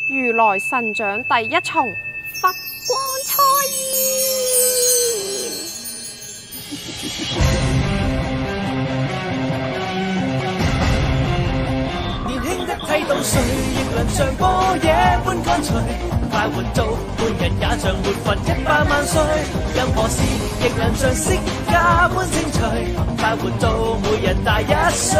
如來神掌第一重佛光初現。 年輕的剃到誰亦能像般野般乾脆，快活到半人也像活佛100萬歲，任何事亦能像釋迦般清脆，快活到每人大1歲。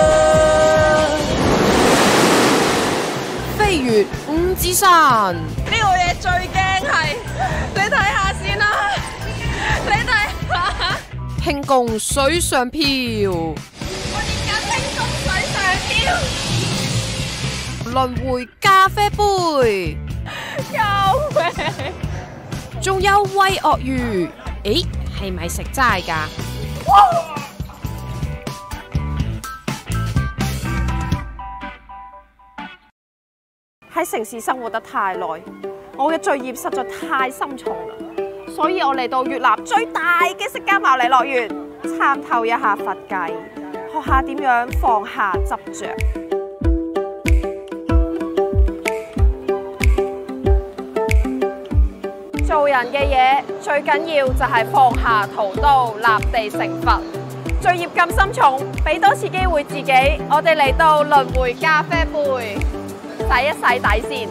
飛越五指山， 呢個嘢最驚係，你睇下先啦，你睇下。 輕功水上漂， 我練緊輕功水上漂。 輪迴咖啡杯， 救命！ 仲有餵鱷魚，誒，係咪食齋㗎？喺城市生活得太耐，我嘅罪孽實在太深重啦，所以我嚟到越南最大嘅釋迦牟尼樂園，參透一下佛偈，學下點樣放下執着。做人嘅嘢最緊要就係放下屠刀，立地成佛。罪孽咁深重，俾多次機會自己，我哋嚟到輪迴咖啡杯，洗一洗底先。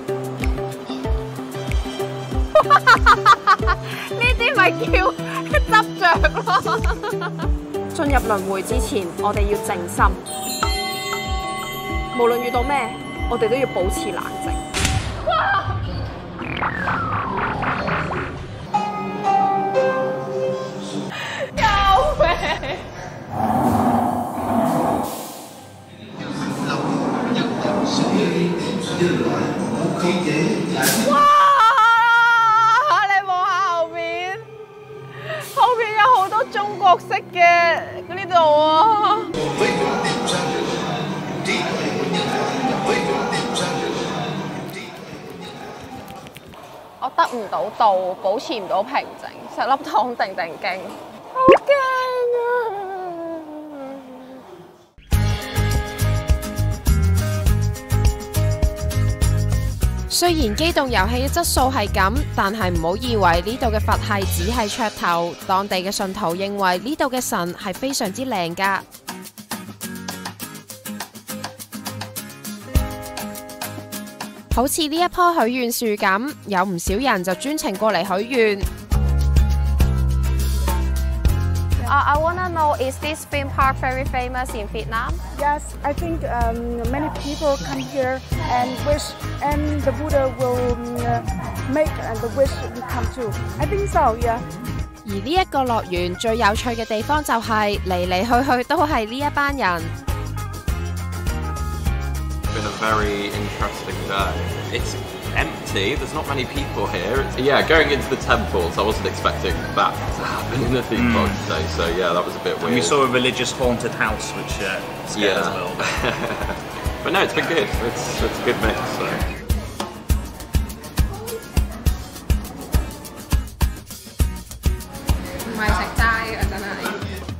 呢啲咪叫執着咯。進入輪迴之前，我哋要靜心。無論遇到咩，我哋都要保持冷靜。 哇！你望下後面，後面有好多中國式嘅呢度啊！我得唔到道，保持唔到平靜，食粒糖定定驚，好驚啊！ 雖然機動遊戲嘅質素係咁，但係唔好以為呢度嘅佛系只係噱頭，當地嘅信徒認為呢度嘅神係非常之靚㗎。好似呢一棵許願樹咁，有唔少人就專程過嚟許願。I wanna know, is this theme park very famous in Vietnam? Yes, I think many people come here and wish, and the Buddha will make the wish will come true. I think so, yeah. 而呢一個樂園最有趣嘅地方就係嚟嚟去去都係呢一班人。 Been a very interesting day. It's empty. There's not many people here. Yeah, going into the temples, I wasn't expecting that to happen in the theme park today. So yeah, that was a bit weird. And we saw a religious haunted house, which scared us a little bit. But no, it's been good. It's a good mix. So. 唔係食齋啊，真係。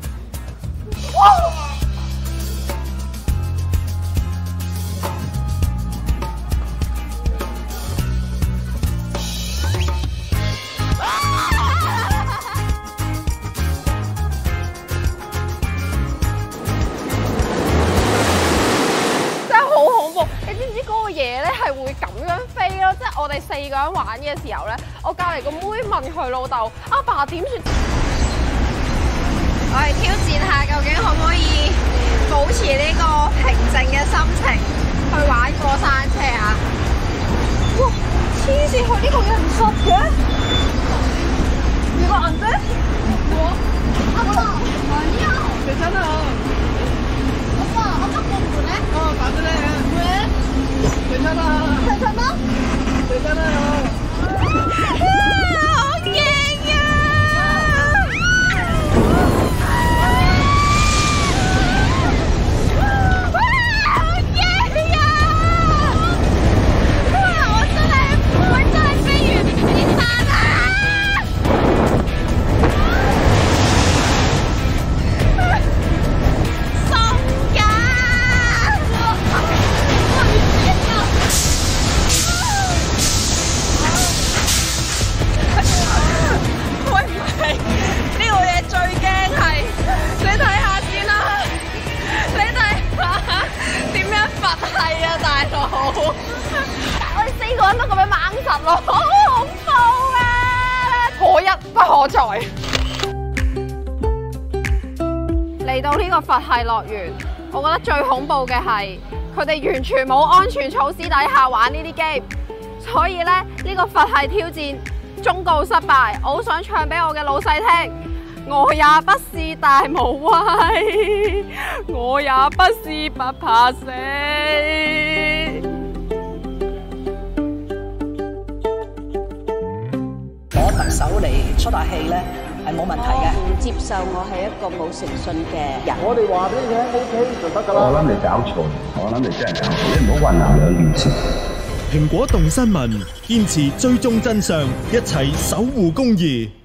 我哋4個人玩嘅時候咧，我隔離個妹問佢老豆：阿爸點算？ 我哋挑戰下，究竟可唔可以保持呢個平靜嘅心情去玩過山車啊？ 哇！黐線，佢呢個人實嘅，你個眼睛？我阿爸，你好，等陣啊！阿爸，我捉個門咧。哦，擺咗咧，門，等陣啊！等陣啊！等陣啊！好驚啊！ 我哋4個人都咁樣猛實咯，好恐怖啊！可一不可再。嚟到呢個佛系樂園，我覺得最恐怖嘅係佢哋完全冇安全措施底下玩呢啲 game， 所以咧呢個佛系挑戰終告失敗。我好想唱俾我嘅老細聽，我也不是大無畏，我也不是不怕死。 攞特首嚟出下氣咧，係冇問題嘅。 唔接受我係一個冇誠信嘅人。 我哋話俾你聽 OK 就得㗎啦。 我諗你搞錯，我諗你真係搞錯，你唔好混淆兩件事。 蘋果動新聞，堅持追蹤真相，一齊守護公義。